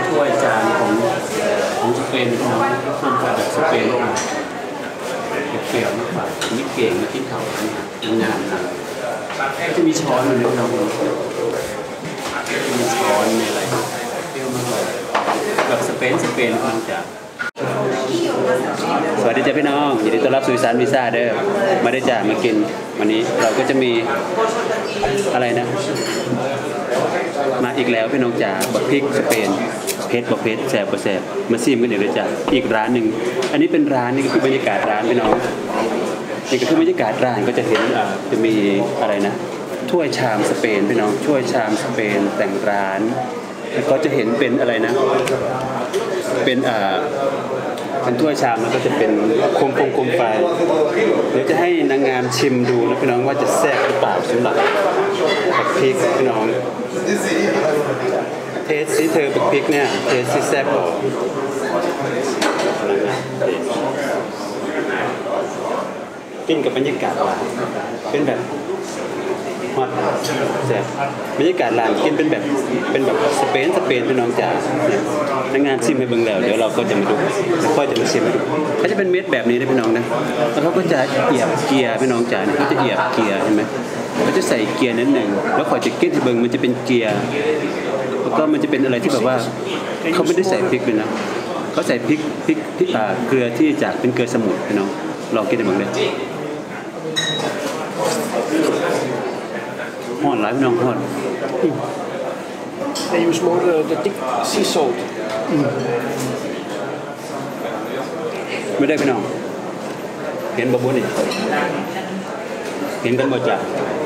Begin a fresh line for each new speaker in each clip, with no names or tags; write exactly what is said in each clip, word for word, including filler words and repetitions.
ถ้วยจานของของสเปนของส้มตำแบบสเปนเปรี้ยวมากกว่ามีเก่งมาที่เขางานนะจะมีช้อนอยู่ในเรามีช้อนในอะไรเปรี้ยวมากเลยแบบสเปนสเปนมันจะสวัสดีจ้าพี่น้องยินดีต้อนรับสู่อีสานพิซซ่าเด้อมาได้จ้ามากินวันนี้เราก็จะมีอะไรนะมาอีกแล้วพี่น้องจ๋าบักพริกสเปนเพชรบักเพชรแซ่บบักแซ่บมาซิมกันเดี๋ยวเลยจ้าอีกร้านหนึ่งอันนี้เป็นร้านนี่ก็คือบรรยากาศร้านพี่น้องนี่ก็คือบรรยากาศร้านก็จะเห็นจะมีอะไรนะถ้วยชามสเปนพี่น้องถ้วยชามสเปนแต่งร้านแล้วก็จะเห็นเป็นอะไรนะเป็นอ่าเป็นถ้วยชามแล้วก็จะเป็นโคมโคมโคมไฟเดี๋ยวจะให้นางงามชิมดูนะพี่น้องว่าจะแซ่บหรือเปล่าสำหรับบักพริกพี่น้องเทสที่เธอบักพริกเนี่ยเทสที่แซ่บหรอกินกับบรรยากาศร้านเป็นแบบฮอตแซ่บบรรยากาศร้านกินเป็นแบบเป็นแบบสเปนสเปนพี่น้องจ๋านักงานชิมให้เบิ่งแล้วเดี๋ยวเราก็จะมาดูแล้วก็จะมาชิมให้ดูเขาจะเป็นเม็ดแบบนี้นะพี่น้องนะแล้วเขาก็จะเอียบเกียร์พี่น้องจ๋าเขาจะเอียบเกียร์เห็นไหมเขาจะใส่เกียร์นิดหนึ่งแล้วขอจะกินให้เบิ่งมันจะเป็นเกียร์แล้วก็มันจะเป็นอะไรที่แบบว่าเขาไม่ได้ใส่พริกเลยนะเขาใส่พริกพริกพริกอ่าเกลือที่จากเป็นเกลือสมุนพี่น้องลองกินให้เบิ่งเลยห่อนหลายพี่น้องห่อน
They use more uh, the thick sea salt.
ไม่ได้พี่น้องเห็นบ่บุญนี่เห็นกันบ่จ้ะ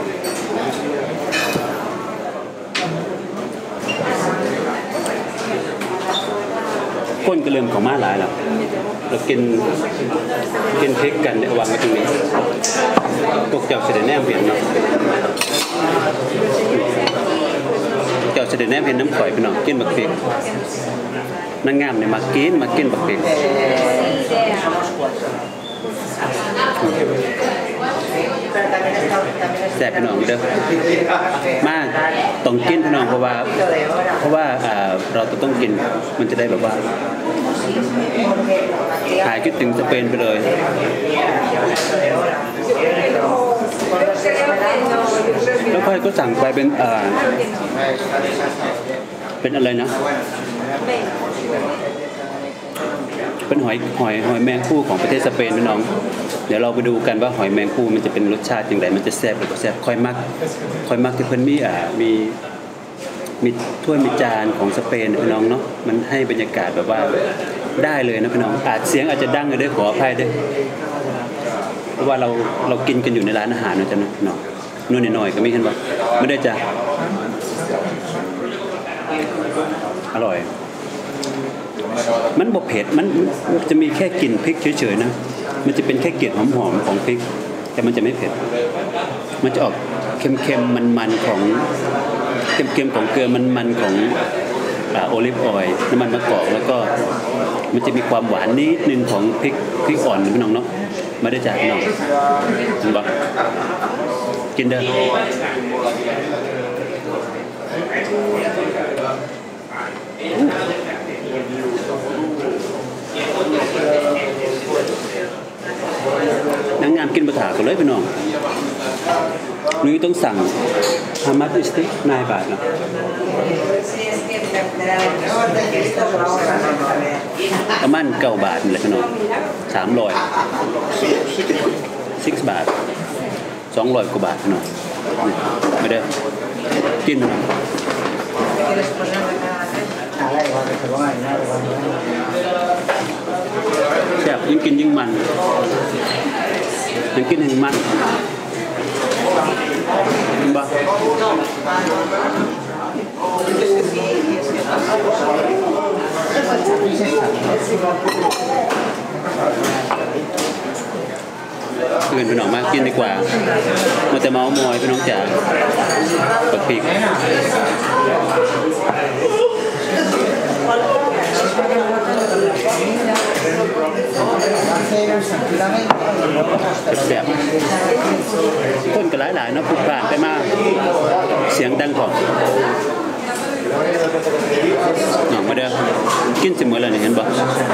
คนก็เริ่มเข้ามาหลายแล้วเรากินกินพริกกันเนี่ยวางไว้ตรงนี้พวกเจ้าเสด็จแนมเห็นเนาะเจ้าเสด็จแนมเห็นน้ำข่อยพี่น้องกินบักพริกนางงามเนี่ยมากินมากินบักพริกแซ่บพี่น้องเด้อมาต้องกินพี่น้องเพราะว่าเพราะว่าเราต้องกินมันจะได้แบบว่าหายคิดถึงสเปนไปเลยแล้วค่อยก็สั่งไปเป็นอ่าเป็นอะไรนะเป็นหอยหอยหอยแมงคู่ของประเทศสเปนพี่น้องเดี๋ยวเราไปดูกันว่าหอยแมงคู่มันจะเป็นรสชาติอย่างไรมันจะแซ่บหรือเปล่าแซ่บค่อยมักค่อยมักที่เพิ่นมีอ่ามีมีถ้วยมีจานของสเปนพี่น้องเนาะมันให้บรรยากาศแบบว่าได้เลยนะพี่น้องอาจเสียงอาจจะดังเลยด้วยขออภัยด้วยเพราะว่าเราเรากินกันอยู่ในร้านอาหารนะจ๊ะเนาะเนาะนู่นหน่อยก็ไม่เห็นว่าไม่ได้จ้ะอร่อยมันบ่เผ็ดมันจะมีแค่กลิ่นพริกเฉยๆนะมันจะเป็นแค่กลิ่นหอมๆของพริกแต่มันจะไม่เผ็ดมันจะออกเค็มๆมันๆของเค็มๆของเกลือมันๆของโอลิฟออยล์น้ำมันมะกอกแล้วก็มันจะมีความหวานนิดนึงของพริกพริกอ่อนพี่น้องเนาะไม่ได้จากพี่น้องเห็นปะกินเด้อนางงามกินบะถากันเลยพี่น้องนี่ต้องสั่งฮามัดอิสตินายบาทนะประมาณเก้าบาทเลยพี่น้องสามร้อยซิกบาทสองร้อยกว่าบาทพี่น้องไม่ได้กินแซ่บยิ่งกินยิ่งมันยิ่งกินยิ่งมันบ้าเงินพี่น้องมากกินดีกว่ามาแต่เมามอยพี่น้องจ๋าบักพริกแซ่บคนก็หลายๆเนาะผูกผ่านไปมาเสียงดังของหนองมาเด้อกินสิมื้อแล้วนี่เห็นบ่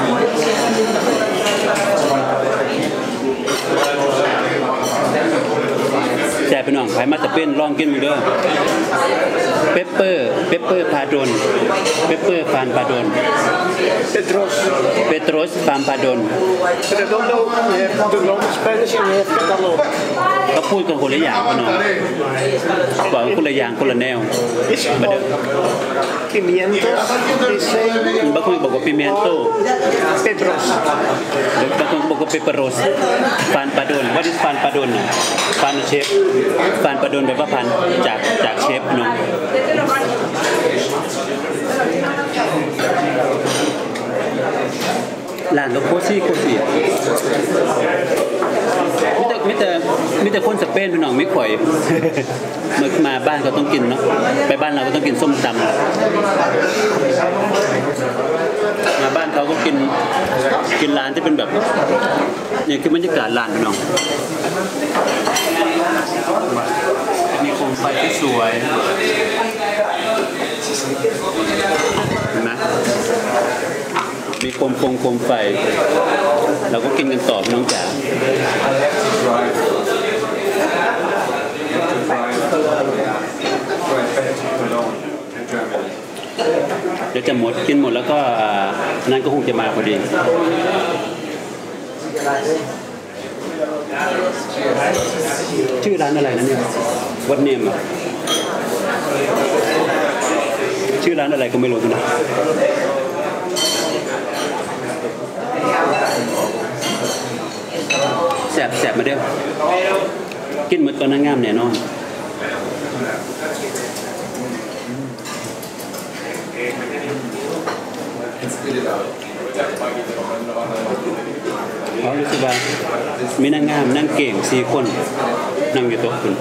แจ่พี่น้องไผมาตะเป็นลองกินมึงเด้อเปปเปอร์เปปเปอร์พาโดนเปปเปอร์ฟานพาโดน
Petros.
เปโตรสฟานพาโดน
Redondo, je hebt de Roman Spanish en je hebt Catalan.
ก็พูดกันคนละอย่างพี่น้องบอกคนละอย่างคนละแนว
Is gewoon pimientos, picé,
บางคนบอกว่าปิเมนโต
Petros.
หรือบางคนบอกว่าเปเปอโรสฟานปาโดนว่าดิฟานปาโดนน่ะฟานเชฟฟานปาโดนแบบว่าพันจากจากเชฟเนาะร้านก็โคซี่โคซี่มิแต่มิแต่มิแต่คนสเปนพี่น้องไม่ข่อยมามาบ้านก็ต้องกินเนาะไปบ้านเราก็ต้องกินส้มตำมาบ้านเขาก็กินกินร้านที่เป็นแบบนี่คือบรรยากาศร้านพี่น้องมีโคมไฟที่สวยเห็นไหมมีโคมโคมโคมไฟเราก็กินกันต่อพี่น้องจ๋าเดี๋ยวจะหมดกินหมดแล้วก็นั่นก็คงจะมาพอดีชื่อร้านอะไรนะเนี่ยวัดเนมอ่ะชื่อร้านอะไรก็ไม่รู้นะแสบแสบมาเด้อกินหมดตอนนั้นงามแน่นอนเขารู้สึกว่ามีนางงามนั่งเก่งสี่คนนั่งอยู่โต๊ะคุณ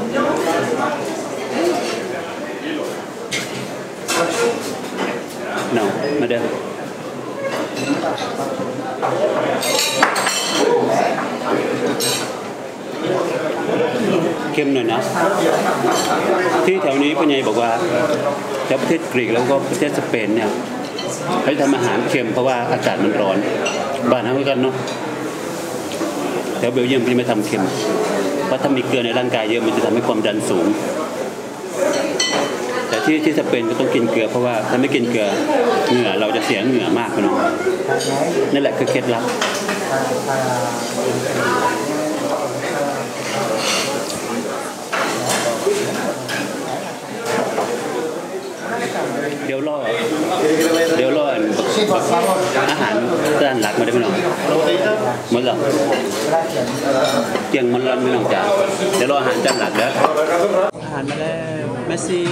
เนามาเด้อเข้มหน่อยนะที่แถวนี้พ่อใหญ่บอกว่าแถวประเทศกรีกแล้วก็ประเทศสเปนเนี่ยเขาทำอาหารเค็มเพราะว่าอากาศมันร้อนบ้านเขาเหมือนกันเนาะแถวเบลเยียมเขาไม่ทำเค็มเพราะถ้ามีเกลือในร่างกายเยอะมันจะทำให้ความดันสูงแต่ที่ที่สเปนก็ต้องกินเกลือเพราะว่าถ้าไม่กินเกลือเหงื่อเราจะเสียเหงื่อมากพี่น้องนั่นแหละคือเคล็ดลับเดี๋ยวรอเดี๋ยวรออาหารด้านหลักมาได้ไหมน้องหมดแล้วเกียงมันรันไม่น้องจ๋าเดี๋ยวรออาหารด้านหลักแล้วอาหารมาแล้วเมสซี่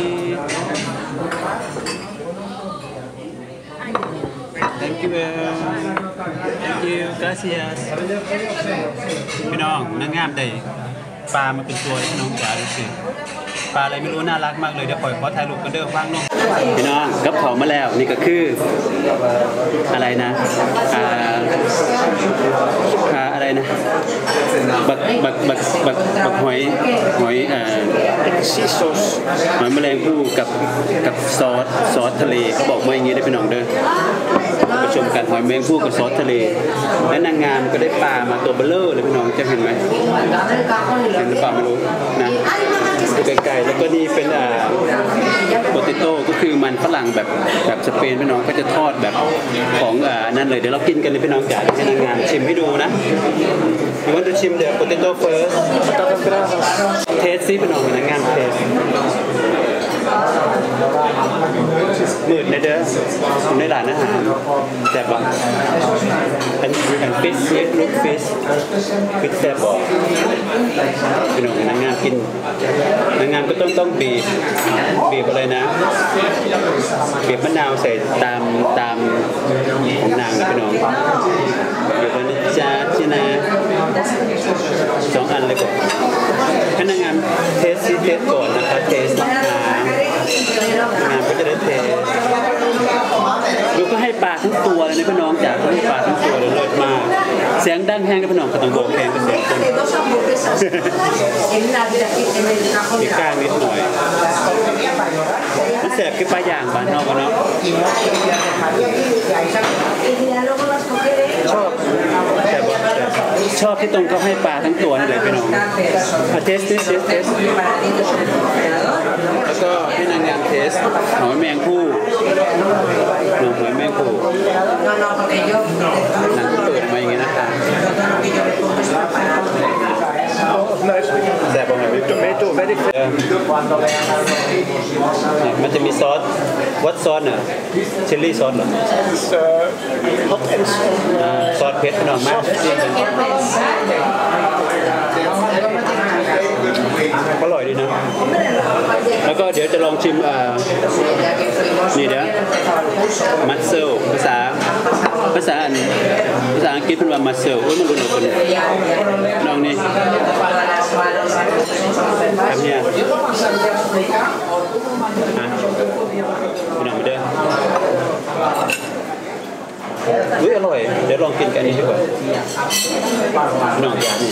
thank you thank you gracias พี่น้องนางงามได้ปลามาเป็นตัวพี่น้องจ๋าดูสิปลาอะไรไม่รู้น่ารักมากเลยเดี๋ยวปล่อยขอถ่ายรูปกันเด้อฟังลงพี่น้องกับเขามาแล้วนี่ก็คืออะไรนะอ่าอ่าอะไรนะบักบักบักบักบักหอยหอยอ่าหอยแมลงภู่กับกับซอสซอสทะเลเขาบอกมาอย่างนี้ได้พี่น้องเด้อไปชมกันหอยแมลงภู่กับซอสทะเลและนางงามก็ได้ปลามาตัวเบลเลอร์เลยพี่น้องจะเห็นไหมเห็นหรือเปล่าไม่รู้นะไกลๆแล้วก็นี่เป็นอ่าโปเตโต้ก็คือมันฝรั่งแบบแบบสเปนพี่น้องก็จะทอดแบบของอ่านั่นเลยเดี๋ยวเรากินกันเลยพี่น้องจ๋าให้นางงามชิมให้ดูนะ You want to ชิม the potato first เทสซิพี่น้องนางงามเทสมืดในเด้อในร้านอาหารแต่บอกเป็นเป็นฟิชฟิชลูกฟิชฟิชแต่บอกพี่น้องนางงามกินนางงามก็ต้องต้องบีบบีบอะไรนะบีบมะนาวใส่ตามตามของนางนะพี่น้องอยู่บนจานชินะสองอันเลยก่อนให้นางงามเทสซิเทสก่อนนะคะเทสนะคะงานก็จะได้เทดูก็ให้ปลาทั้งตัวเลยนะพี่น้องจ๋าให้ปลาทั้งตัวเลยเลิศมากเสียงดังแห้งๆก็พี่น้องขนมโบกแห้งก็เสร็จมีก้างนิดหน่อยมันแสบคือปลาย่างบ้านนอกกันเนาะชอบแต่บอกชอบที่ตรงเขาให้ปลาทั้งตัวนี่เลยพี่น้องเทสเทสเทสเทสแล้วก็ให้นางงามเทสหอยแมงผู้หนูหอยแมงผู้หนังเปิดมาอย่างงี้นะคะแซ่บบ้างไหมพี่tomato very มันจะมีซอสวัดซอสน่ะชิลลี่ซอสเหรอ
hot and
ซอสเผ็ดหน่อยมากจริงอร่อยดีนะแล้วก็เดี๋ยวจะลองชิมอ่านี่เดี๋ยวมัสเซลภาษาภาษาอันภาษาอังกฤษเป็นว่ามัสเซลเอ้ยมันดูหนุกเลยน้องนี่แบบเนี้ยอ่ะพี่น้องมาเด้ออุ้ยอร่อยเดี๋ยวลองกินกันนี้ดีกว่าน้องอยาก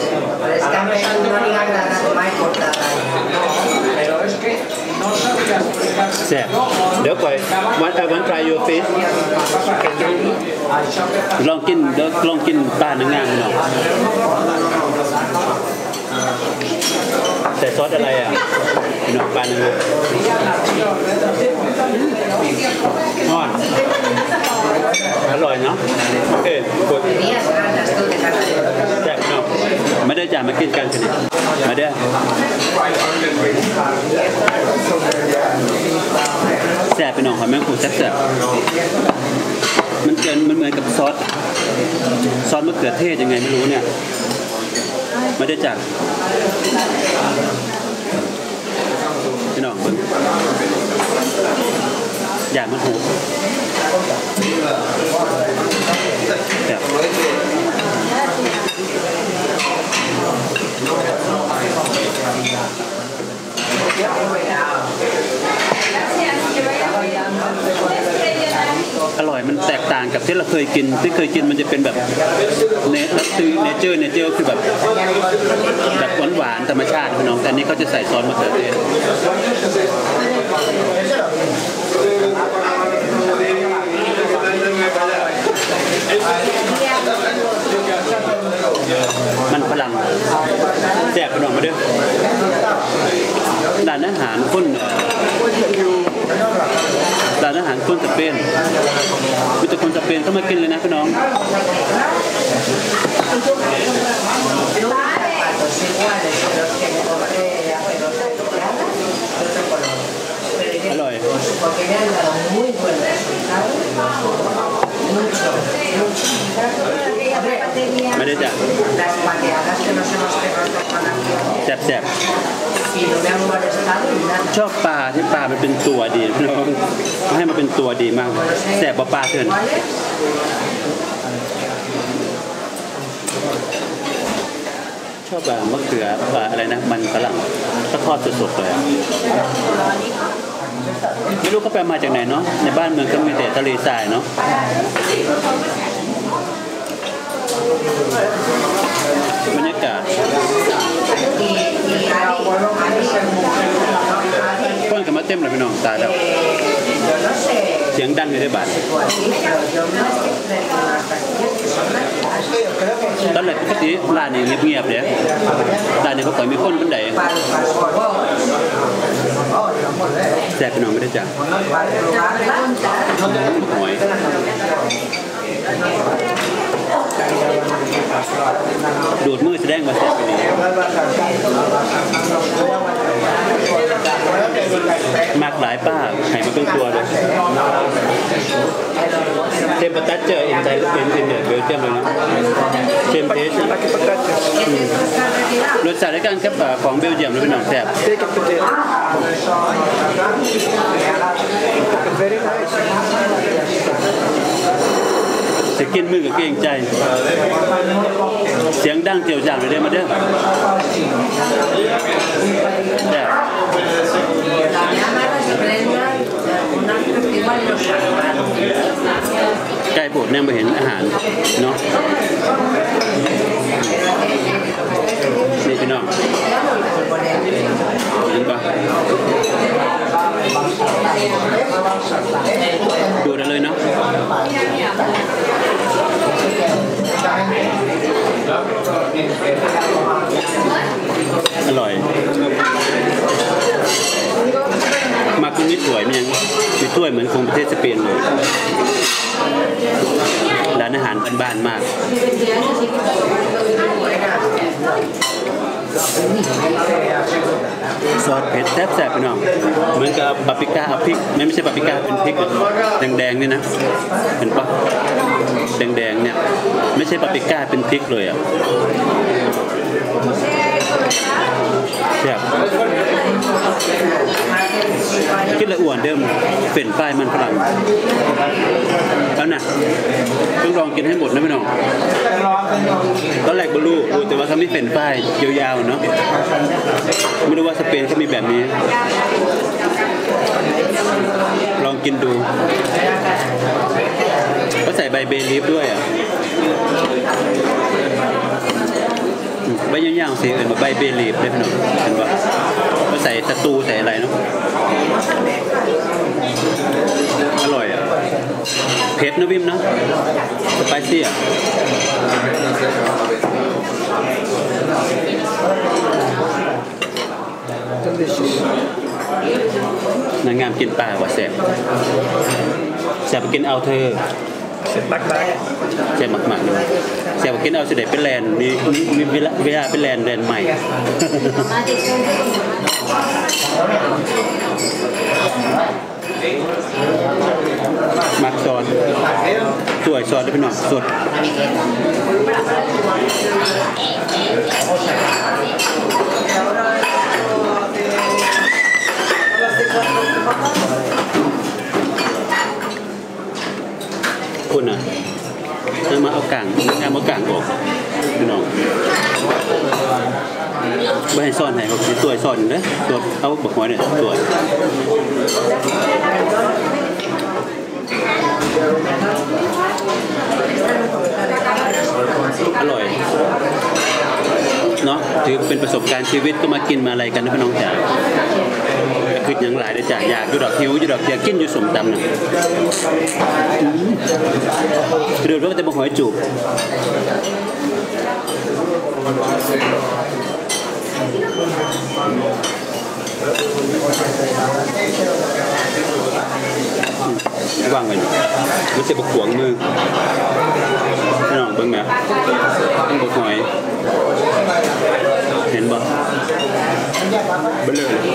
แซ่บเดี๋ยวก่อนวันเอ่อวัน try your fish ลองกินเดี๋ยวลองกินปลาหนังงานหน่อยแต่ซอสอะไรอ่ะหน่อปลาหนังอ่อนอร่อยเนาะโอเคกดแซ่บเนาะไม่ได้จ่ายมากินกันสิมาเด้อแซ่บไปหน่อยหอยแมงภู่แซ่บมันเกินมันเหมือนกับซอสซอสมะเขือเทศยังไงไม่รู้เนี่ยไม่ได้จ่ายพี่น้องเบิ่งอย่างมันหูแบบอร่อยมันแตกต่างกับที่เราเคยกินที่เคยกินมันจะเป็นแบบเนคือเนเจอร์เนเจอร์คือแบบแบบหวานๆธรรมชาติพี่น้องแต่อันนี้เขาจะใส่ซอสมะเขือเทศมันพลังแจกขนมมาด้วยร้านอาหารคนร้านอาหารคนสเปนมีแต่คนสเปนเข้ามากินเลยนะพี่น้องอร่อยไม่ได้จ้ะแซ่บๆชอบปลาที่ปลามันเป็นตัวดีพี่น้องให้มันเป็นตัวดีมากแซ่บปลาเถื่อนชอบแบบมะเขือปลาอะไรนะมันฝรั่งก็ทอดสดๆเลยไม่รู้เขาไปมาจากไหนเนาะในบ้านเมืองก็มีแต่ทะเลทรายเนาะบรรยากาศคนกันมาเต็มเลยพี่น้องตาดำเสียงดังอยู่ในบ้านตอนแรกปกติร้านนี้เงียบๆเลยร้านนี้เขาปล่อยมีคนคนใดแซ่บพี่น้องไม่ได้จ้ะหอยดูดมือแสดงมาแซ่บไปนี่มากหลายป้าไข่มาเป็นตัวเลยเทมปตัดเจออินไทยเป็นอินเดียเบลเจียมเลยนะเทมเพสรสชาติในการแคบของเบลเยียมหรือเป็นหนังแซ่บจะกินมือกับเก่งใจเสียงดังเจียวจางเลยได้มาเด้อแบบไก่โปรดแนมไปเห็นอาหารเนาะนี่พี่น้องเห็นปะดูได้เลยเนาะอร่อยมาคุณนี่สวยมันยังมีถ้วยเหมือนของประเทศสเปนเลยร้านอาหารบ้านๆมากซอสเผ็ดแซ่บๆพี่น้องเหมือนกับปาปริก้าเอาพริกไม่ใช่ปาปริก้าเป็นพริกแดงๆนี่นะเห็นปะแดงๆเนี่ยไม่ใช่ปาปริก้าเป็นพริกเลยอ่ะแซ่บกินละอ้วนเดิมเป็นป้ายมันฝรั่งแล้วนะต้องลองกินให้หมดนะพี่น้องตอนแรกบลูแต่ว่าเขาไม่เป็นป้ายยาวๆเนาะไม่รู้ว่าสเปนเขามีแบบนี้ลองกินดูก็ใส่ใบเบลีฟด้วยอ่ะใบย่างๆสีอื่นแบบใบเบลีฟได้พี่น้องเห็นปะก็ใส่สตูใส่อะไรเนาะอร่อยอ่ะเผ็ดนะวิมนะสไปซี่อ่ะนางงามกินปลาว่าแซ่บแซ่บไปกินเอาเธอแซ่บมากๆเลยแซ่บไปกินเอาเสด็จเป็นแลนด์มีมีเวลาเวลาเป็นแลนด์แลนด์ใหม่มักซอสสวยซอสด้วยพี่น้องสดคุณอ่ะเอามาเอากางเอามากางออกพี่น้องไม่ให้ซ่อนให้เขาตัวซ่อนนะตัวเอาบอกหอยเนี่ยตัวอร่อยเนาะถือเป็นประสบการณ์ชีวิตก็มากินมาอะไรกันนะพี่น้องจ๋าคืออย่างหลายเลยจ้ะอยากอยู่ดอกหิวอยู่ดอกอยากกินอยู่สมตำหนึ่งเดี๋ยวเราก็จะมาหอยจูบว่างไว้นี่มันจะบกขวงมือพี่น้องเบิ่งไหมต้องบกหอยเห็นบ่เบลอเลย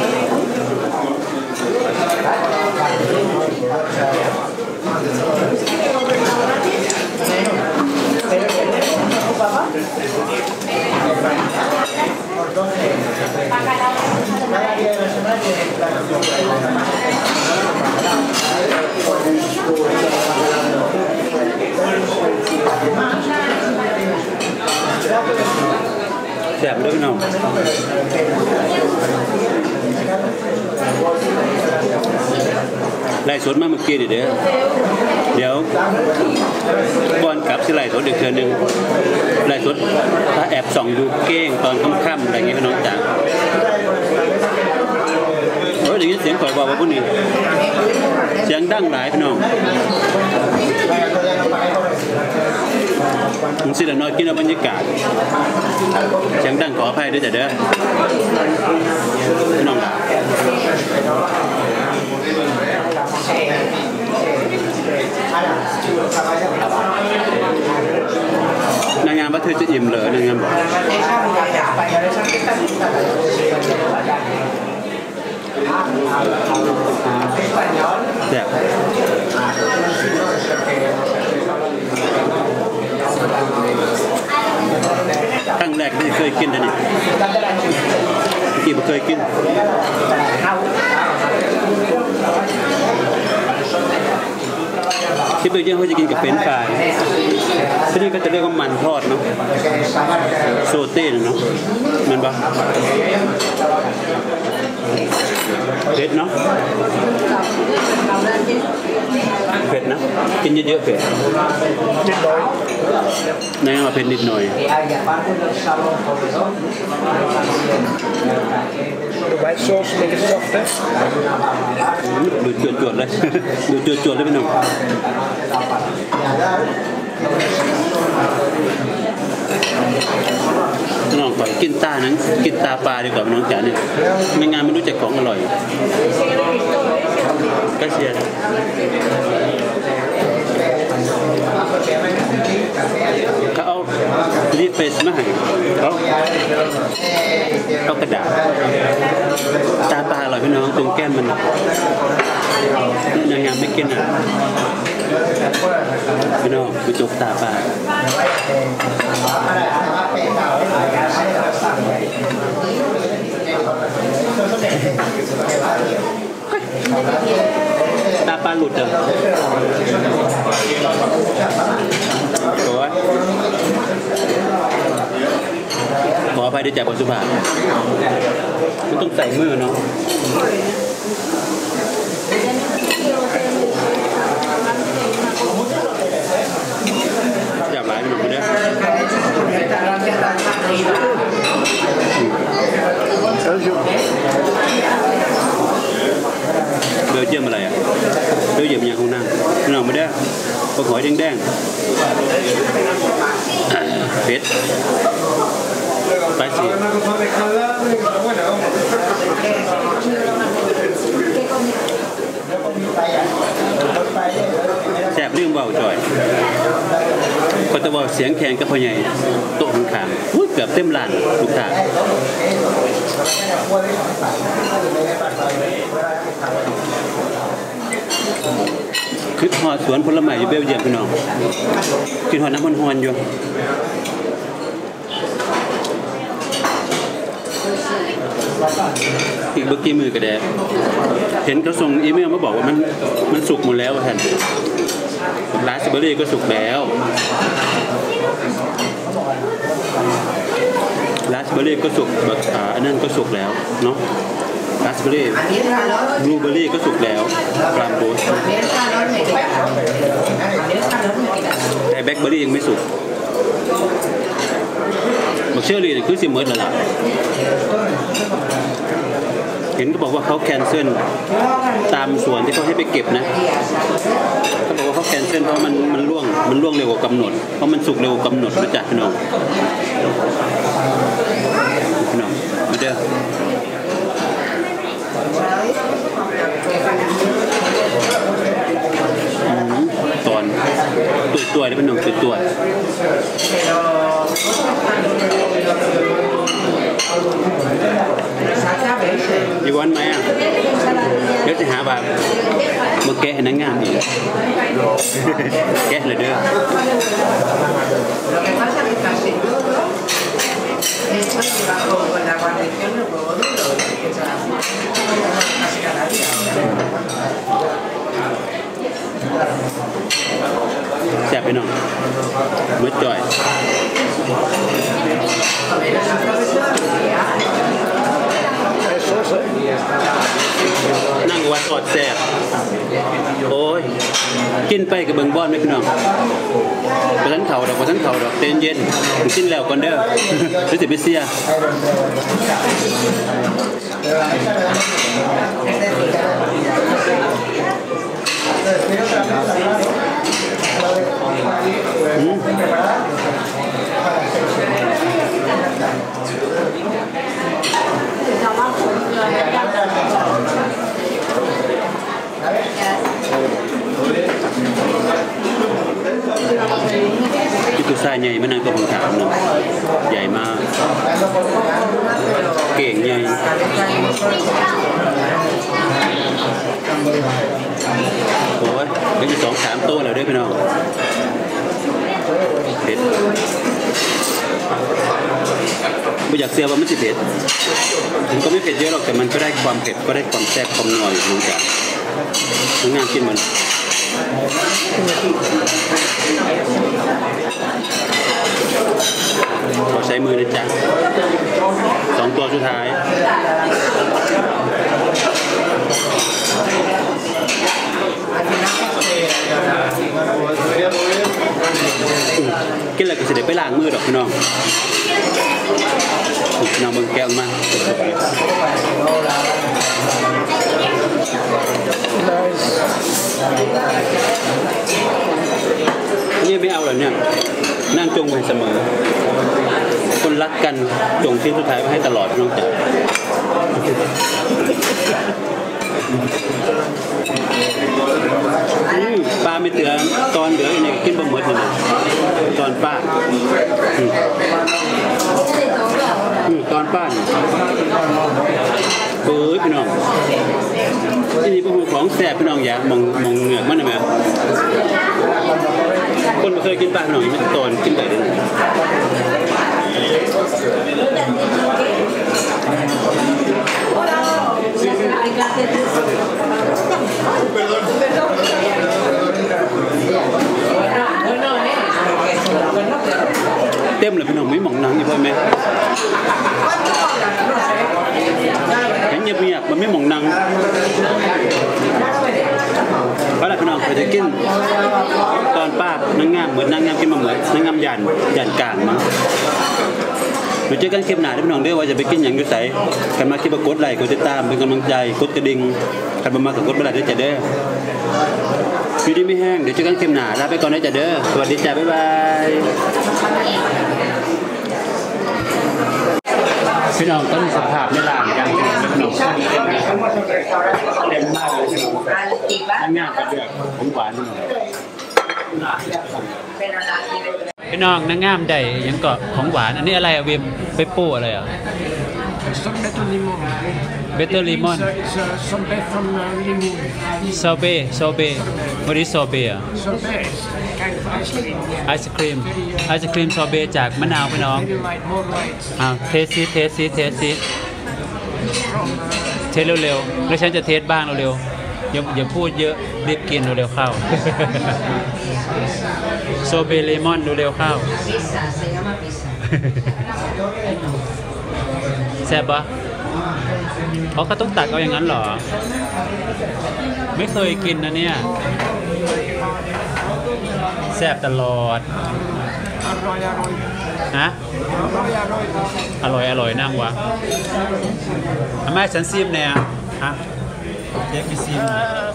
แซ่บด้วยพี่น้องไล่สดมาเมื่อกี้เดี๋ยวเดี๋ยวบอลกลับสิไล่สดอีกเทื่อนึงไล่สดถ้าแอบส่องดูเก้งตอนค่ำๆอะไรอย่างเงี้ยพี่น้องจ๋าโอ้ยอย่างนี้เสียงข่อยบอกว่าพวกนี้เสียงดังหลายพี่น้องมึงสิละน้อยกินเอาบรรยากาศเสียงดังขออภัยด้วยจ้ะเด้อพี่น้องนางงามว่าเธอจะอิ่มเหรอนางงามบอกแบบครั้งแรกที่เคยกินนะนี่กี่บ่เคยกินที่เบลเยียมเขาจะกินกับเฟรนช์ฟรายที่นี่ก็จะเรียกว่ามันทอดเนาะโซเต้เนาะมันปะเด็ดเนาะเผ็ดนะกินเยอะๆเผ็ดนิดหน่อยแน่มาเผ็ดนิดหน่อย
The white sauce make it softer.
ดูจวดๆเลยดูจวดๆเลยพี่น้องน้องก่อนกินตานั้นกินตาปลาดีกว่าน้องจ๋าเนี่ยไม่งานไม่รู้จักของอร่อยก็เชียร์เขาเอารีเฟซมาให้เขาเอากระดาษตาปลาอร่อยพี่น้องตรงแก้มมันยังงานไม่กินอ่ะพี่น้องไปจกตาปลาตาปลาหลุดเหรอโอ้ยขออภัยด้วยจากบทสุภาพมันต้องใส่มือเนาะจับหลายไปหน่อยเนี่ยเบลเยียมอะไรอ่ะเบลเยียมอย่างของนั่งหน่อไม่ได้ปลาหอยแดงๆเผ็ดไปสิแซ่บลืมเบาจ่อยก็จะบอกเสียงแข็งกับพ่อใหญ่โต๊ะข้างๆเกือบเต็มลานลูกค้าคือหอสวนผลไม้อยู่เบลเยียมพี่น้องกินหอน้ำมันฮอนอยู่อีกเมื่อกี้มือกระแดะเห็นเขาส่งอีเมลมาบอกว่ามันมันสุกหมดแล้วท่านราสเบอร์รี่ก็สุกแล้วราสเบอร์รี่ก็สุกอ่าอันนั้นก็สุกแล้วเนาะราสเบอร์รี่บลูเบอร์รี่ก็สุกแล้วกรามโบสแต่แบล็คเบอร์รี่ยังไม่สุกบักเชอร์รี่คือสิเมิร์ดแล้วล่ะเห็นก็บอกว่าเขาแคนเซิลตามส่วนที่เขาให้ไปเก็บนะเขาบอกว่าเขาแคนเซิลเพราะมันมันล่วงมันล่วงเร็วกว่ากำหนดเพราะมันสุกเร็วกว่ากำหนดมาจากพี่น้องพี่น้องมาเด้อตอนตัวตัวได้เป็นหนุ่มตัวตัวยี่วันไหมอ่ะเดี๋ยวจะหาแบบมาแกะให้นักงานอีกแกะเลยเด้อแซ่บไปหน่อยมืดจ่อยนั่งวัดสอดแซ่บโอ้ยกินไปกับเบิ่งบอลไหมพี่น้องไปทั้งเขาดอกไปทั้งเขาดอกเต้นเย็นกินแล้วก่อนเด้อรู้สึกไม่เสียอืมที่ตัวทรายใหญ่มันนั่งตัวผมถามเนาะใหญ่มากเก่งใหญ่โอ้ยไม่ใช่สองสามตัวแล้วด้วยพี่น้องเผ็ดไม่อยากเสียว่าไม่ใช่เผ็ดมันก็ไม่เผ็ดเยอะหรอกแต่มันก็ได้ความเผ็ดก็ได้ความแซ่บความนัวอยู่เหมือนกันทั้งงานกินมันขอใช้มือนะจ๊ะสองตัวสุดท้ายกินแล้วก็สิได้ไปล้างมือดอกพี่น้องพี่น้องเบิ่งแก้วมานี่ไม่เอาหรอเนี่ยนั่งจงไว้เสมอคนรักกันจงที่สุดท้ายไว้ให้ตลอดน้องจ๋าปลาไม่เตือนตอนเหลืออยู่ในกินบะหมี่เลยตอนป้าตอนป้าเฮ้ยพี่น้องที่นี่พวกของแซ่บพี่น้องอยากมองมองเหงือกมันได้ไหมคนไม่เคยกินปลาพี่น้องยังไม่ตอนกินได้เลยเต็มเลยพี่น้องไม่มองหนังอยู่พ่อแม่เห็นเงียบๆมันไม่มองหนังเพราะอะไรพี่น้องเราจะกินตอนป้านางงามเหมือนนางงามกินมาเหมือนนางงามหยันหยันกลางมั้งเดี๋ยวเจอกันคลิปหน้าที่พี่น้องเด้อว่าจะไปกินอย่างยุ่ใสกันมาคลิปกดไลค์กดติดตามเป็นกำลังใจกดกระดิ่งกันมากับกดไปไลค์ด้วยจ้ะเด้ออยู่ดีไม่แห้งเดี๋ยวเจอกันคลิปหน้าลาไปก่อนนะจ้ะเด้อสวัสดีจ้ะบ๊ายบายพี่น้องต้นสภาพในร้านกันพี่น้องเต็มมากเลยพี่น้องง่ายๆกระเดือกผมหวานพี่น้องนางงามใดยังเกาะของหวานอันนี้อะไรอะเวมเปปโป้อะไรอ่ะเบตเตอร์ลิมอนซอเบ้ซอเบ้วันนี้ซอเบ้อะไอศครีมไอศครีมซอเบ้จากมะนาวพี่น้องอ่าเทสซิเทสซิเทสซิเทสเร็วๆแล้วฉันจะเทสบ้างเร็วๆอย่าอย่าพูดเยอะรีบกินเร็วๆเข้าโซเบเลมอนเร็วๆเข้าแซ่บปะเขาก็ต้องตักเอาอย่างนั้นเหรอไม่เคยกินนะเนี่ยแซ่บตลอดฮะอร่อยอร่อยนั่งวะทำไมฉันซีมเนี่ยฮะเด็กมีซีม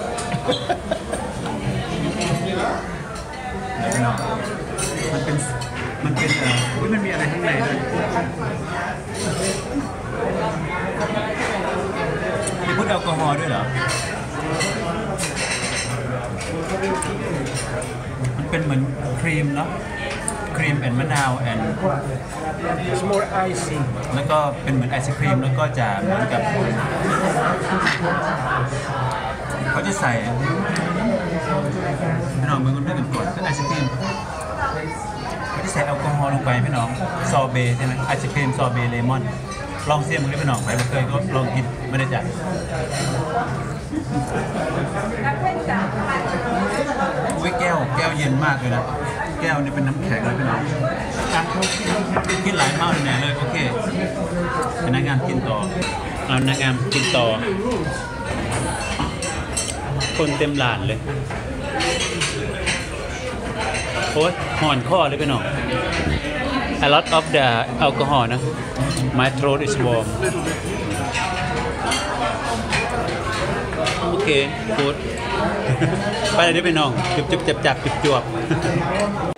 มันเป็นมันเป็นเอ่อมันมีอะไรข้างในด้วยมีพูดแอลกอฮอล์ด้วยเหรอมันเป็นเหมือนครีมเนาะครีมแอนมะนาวแอนแล้วก็เป็นเหมือนไอศครีมแล้วก็จะเหมือนกับเขาจะใส่พี่น้องมือมันไม่เหมือนก่อนไอศครีมเขาจะใส่แอลกอฮอล์ลงไปพี่น้องซอเบใช่ไหมไอศครีมซอเบเลมอนลองเสียมดูพี่น้องใครไม่เคยก็ลองกินไม่ได้จ่ายอุ้ยแก้วแก้วเย็นมากเลยนะแก้วนี่เป็นน้ำแข็งเลยพี่น้องกินหลายเมาแน่เลยโอเคพนักงานกินต่อเอาพนักงานกินต่อคนเต็มร้านเลยโอ้ยห่อนข้อเลยพี่น้อง a lot of the alcohol นะ my throat is warm โอเค good ไปเลยได้พี่น้องจุบจุบจับจับจุบจวบ